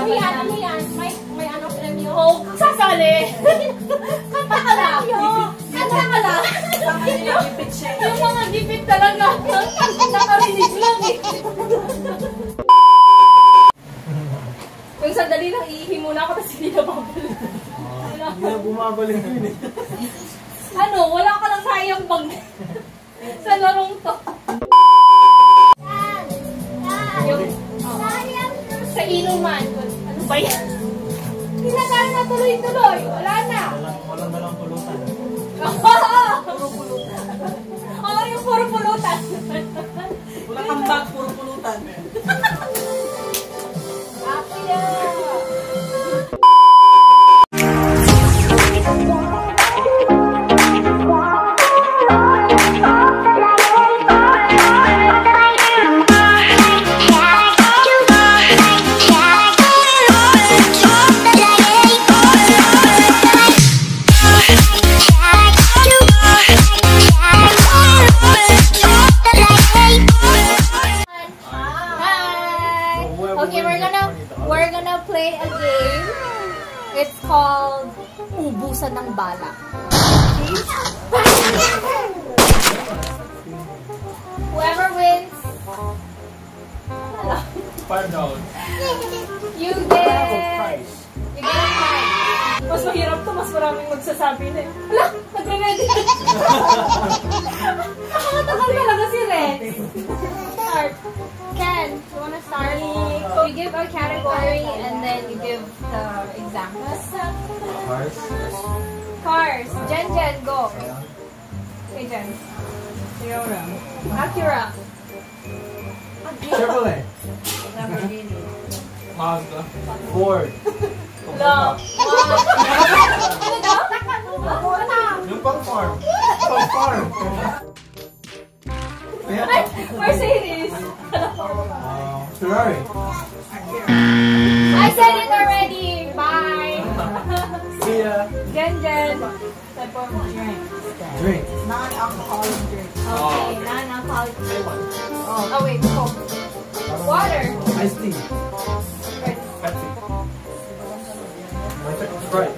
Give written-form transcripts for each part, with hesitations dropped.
Ano yan? May ano premyo? Oo, sasali! Kanta ka lang! Kanta ka lang! Yung mga dipit talaga. Nakarinig lang eh. Yung sandali lang, iihi muna ako, tapos hindi na babalik. Hindi na bumabalik yun eh. Ano, wala ka lang sayang pag sa larong to. Sa inuman. Ano ba yan? Pinagana na tuloy-tuloy. Wala na. Walang dalang pulutan. Puro pulutan. Oo, yung puro pulutan. Wala kang bag, puro pulutan. We're gonna play a game. It's called Ubusan ng Bala. Whoever wins, $5. you get a prize. Mas mahirap to, mas maraming magsasabi na. Hala, nagre-ready. Nakakatagal talaga si Rex. Start. Ken, you wanna start? You give a category and then you give the examples. Cars. Cars. Jen, go. Okay, Jen. Acura. Chevrolet. Lamborghini. Mazda. Ford. Love. Yung pang farm. Pang farm. Mercedes. Ferrari. I said it already. Bye. See ya. Jen. Type of drink. Drink. Non-alcoholic drink. Okay, non-alcoholic. Oh, wait. Coke. Water. Iced tea. Pepsi. Sprite.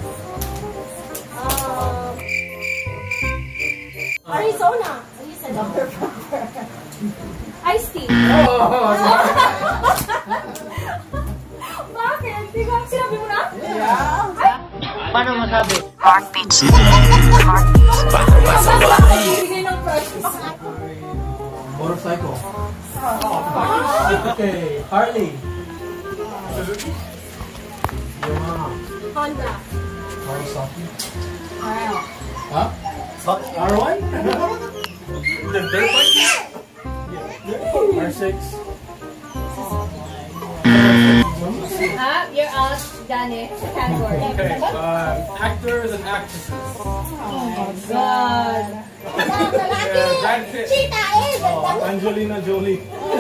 Arizona. You said Dr. Pepper. Iced tea. Bakit? Di ba? Sinabi mo na? Yeah. Paano masabi? Bigay ng prices. Motorcycle. Okay. Harley. Yamaha. Honda. Kawasaki. Wow. Huh? R1? The dirt bike? R6. You're out, Danny. Category. Okay. Actors and actresses. Oh my God. Brad Pitt. Angelina Jolie.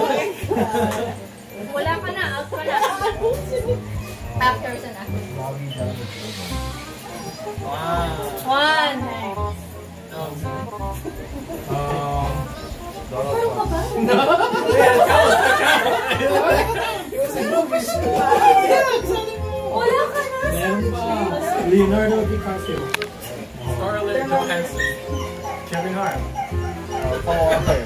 Wala ka na. Out ka na. Actors and actresses. One. Pero ka ba? Wala ka na. Leonardo DiCaprio. Scarlett Johansson. Kevin Hart. Paul Walker.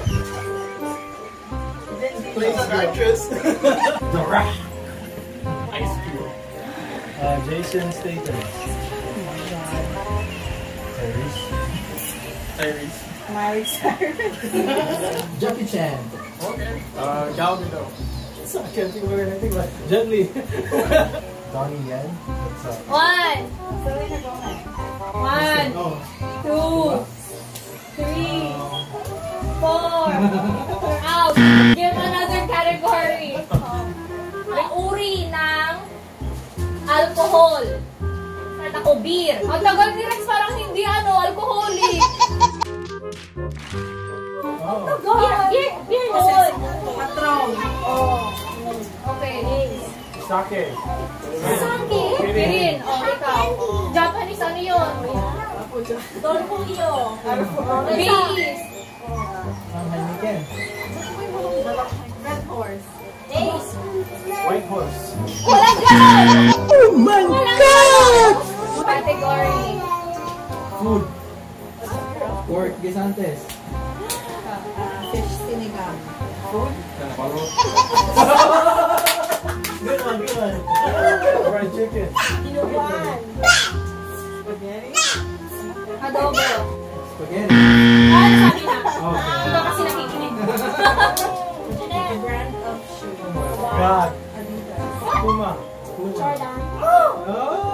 Plays an actress. The Rock. Ice Cube. Jason Statham. Tyrese. Miley Cyrus. Jackie Chan. Okay. Gal Gadot. I can't think of anything but Jet Li. Donnie Yen. What's up? One. Selena Gomez. 1, 2, 3, 4. You're out. Give another category. Ang uri ng alcohol. Ako, beer. Ang tagal ni Rex parang hindi alcoholic. Ang tagal. Beer na yun. Patron. Okay. Sake. Sake? Pirin. Ikaw. Japanese ano yun? Don Julio. Baileys. Heineken. Red Horse. Days. White Horse. Walang ganon! Guisantes. Fish sinigang. Food? Good one, good one. Fried chicken. Inuwan. Spaghetti. Adobo. Spaghetti. Sabi na. Okay. Ikaw kasi nakikinig. Brand of shoe. God. Adidas. Puma. Jordan. Oh.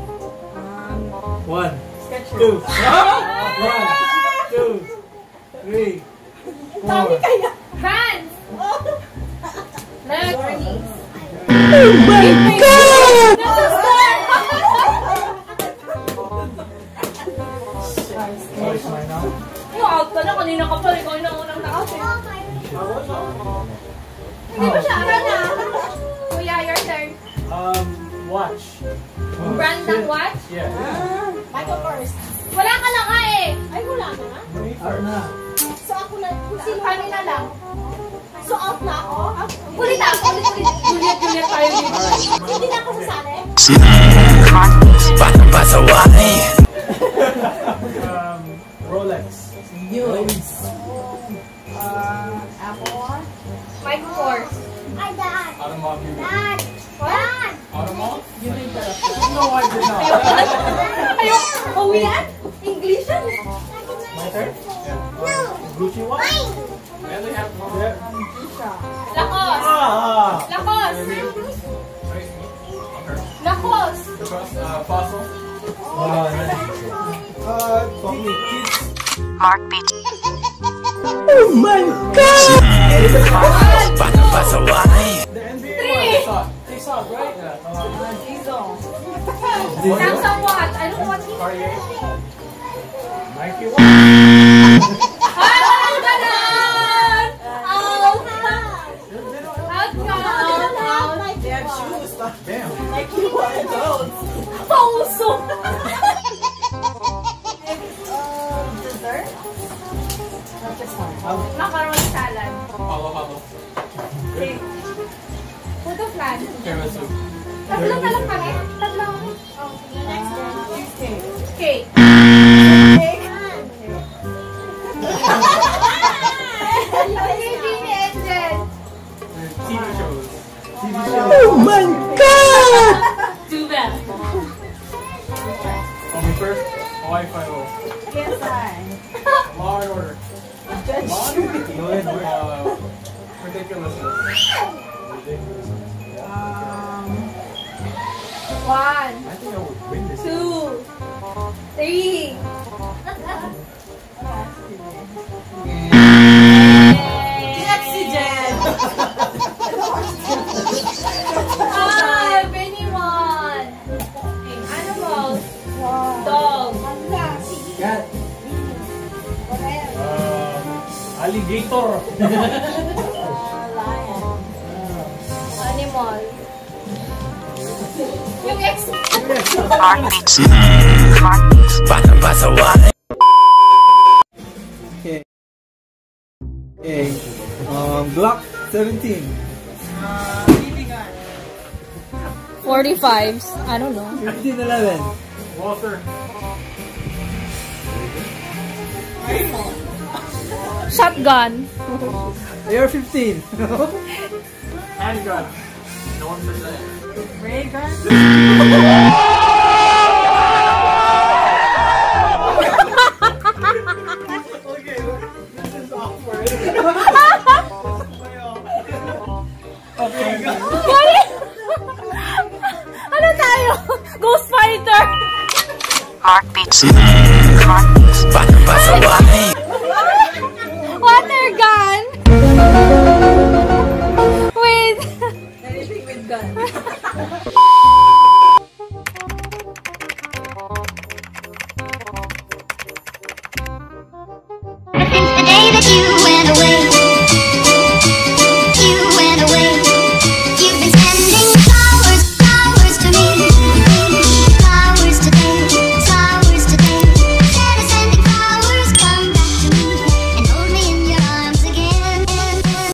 One. Skechers. Two. One. Two. Three. Four. Vans. Next. Oh my God! Sorry, smile now. Yung out ka na, kanina ka pa, ikaw yung unang nakapin. Hindi ba siya ara na? Kuya, your turn. Watch. Brand ng watch? Yeah. Michael Kors. Wala ka lang nga eh. Ay, wala na nga. Out na. So ako na, sino Kanina lang. So out na ako? Ulit ako, ulit. Juliet tayo dito. Hindi na ako sasali? Rolex. News. Apple Watch. Michael Kors. Ay, Dad. Automobile. Dad. Dad. Automobile? You made that. No, I did not. Ayaw, oh yan? English yan. My turn? Yeah. Gucci watch? Yeah. Lakos. Lakos. Lakos. Fossil. Kids. Mark Beach. Oh my God! The NBA one. They saw, right? Diesel. Samsung watch. I don't know what he Cartier. Nike watch. Ah, ganon! Out! Out ka! Out! They have shoes. Damn. Like you wanted those. Pauso! Dessert? Not this one. Macaroni salad. Halo. Okay. Photo plan. Tiramisu. Tatlo na lang kami. Tatlo. Next turn. Cheesecake. Cake. Jimmy Angel. TV shows. Oh my God! Tuba. Me first. Wi-Fi roll. Yes, I. Law and Order. Judge. Law and Order. Ridiculousness. One, I think I would win this. 2, 3. Oxygen. Anyone. Animals. Dog. Cat. Alligator. Lion. Animal. Yung ex. Mark Beach. Mark Beach. Okay. Okay. Glock 17. BB gun. 45s. I don't know. 1511. Walter. Shotgun. AR-15. Handgun. No one for that. Ray gun. Okay, this is awkward. Ano tayo? Ghost Fighter. Mark Beach. Mark Beach. Water gun. Wait. Anything with gun.